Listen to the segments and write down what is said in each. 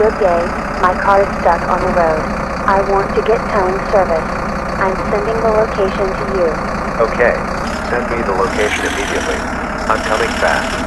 Good day, my car is stuck on the road. I want to get towing service. I'm sending the location to you. Okay, send me the location immediately. I'm coming fast.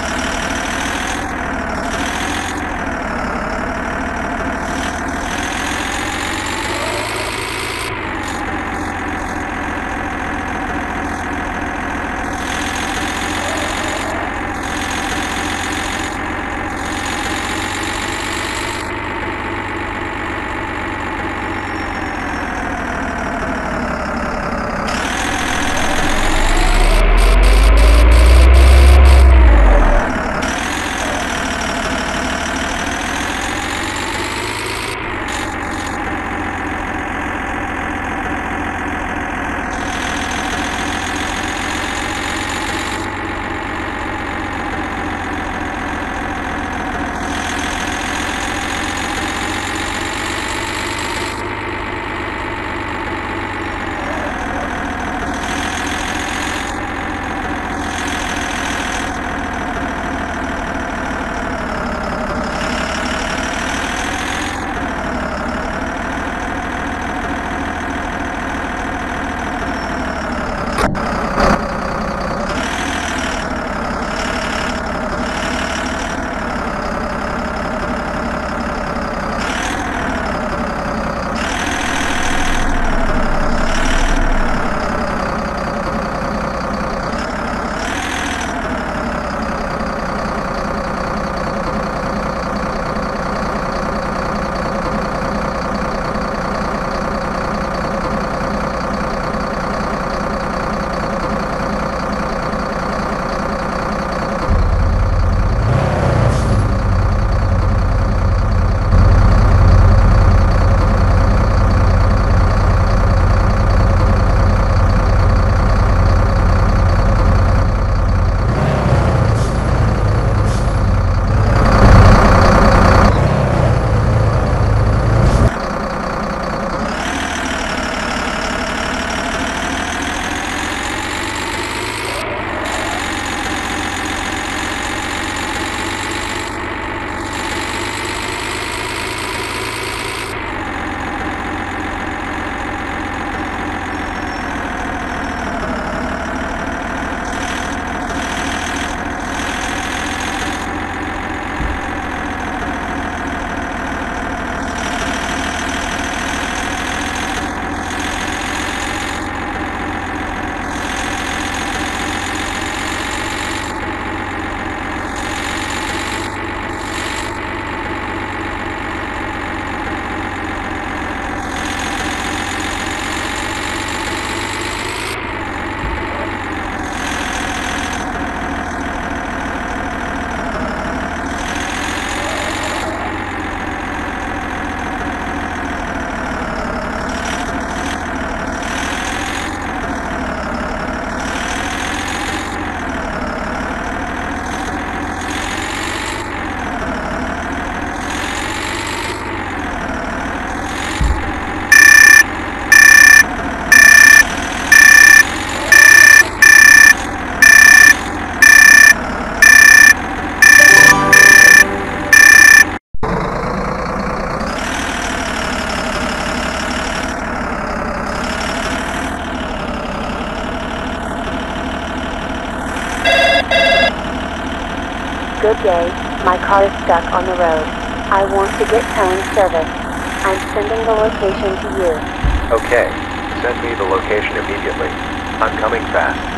Good day, my car is stuck on the road. I want to get towing service. I'm sending the location to you. Okay, send me the location immediately. I'm coming fast.